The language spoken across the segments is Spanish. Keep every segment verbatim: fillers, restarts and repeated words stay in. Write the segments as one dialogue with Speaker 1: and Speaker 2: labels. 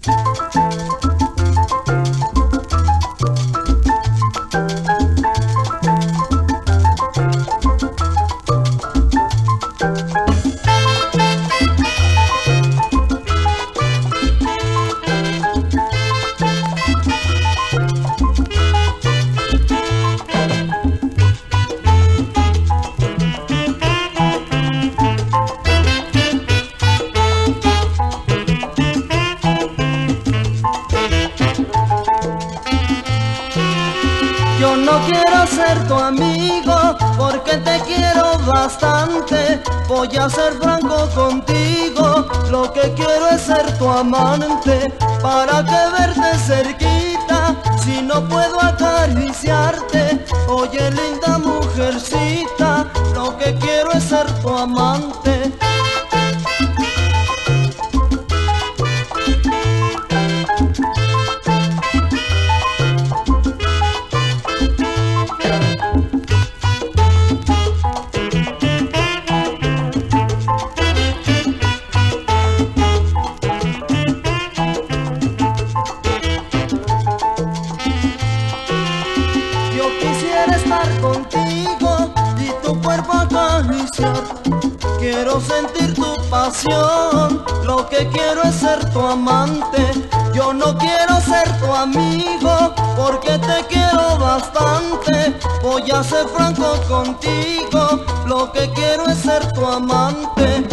Speaker 1: Yo no quiero ser tu amigo porque te quiero bastante. Voy a ser franco contigo, lo que quiero es ser tu amante. ¿Para qué verte cerquita si no puedo acariciarte? Oye, linda mujercita, lo que quiero es ser tu amante. Contigo y tu cuerpo acariciar. Quiero sentir tu pasión, lo que quiero es ser tu amante. Yo no quiero ser tu amigo porque te quiero bastante. Voy a ser franco contigo, lo que quiero es ser tu amante.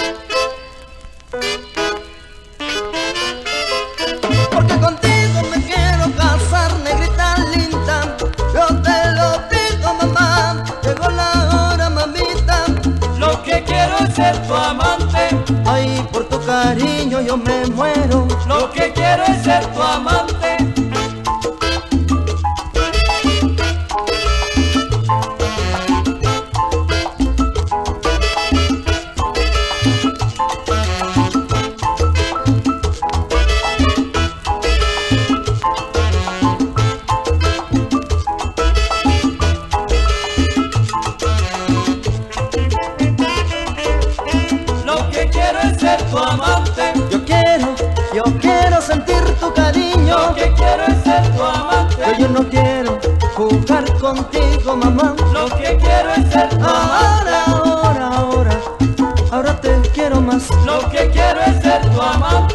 Speaker 1: Porque contigo me quiero casar, negrita linda. Yo te lo digo, mamá, llegó la hora, mamita.
Speaker 2: Lo que quiero es ser tu amante.
Speaker 1: Ay, por tu cariño yo me muero.
Speaker 2: Lo que quiero es ser tu amante. Tu amante.
Speaker 1: Yo quiero, yo quiero sentir tu cariño.
Speaker 2: Lo que quiero es ser tu amante.
Speaker 1: Pero yo no quiero jugar contigo, mamá.
Speaker 2: Lo que quiero es ser tu amante.
Speaker 1: Ahora, ahora, ahora, ahora te quiero más.
Speaker 2: Lo que quiero es ser tu amante.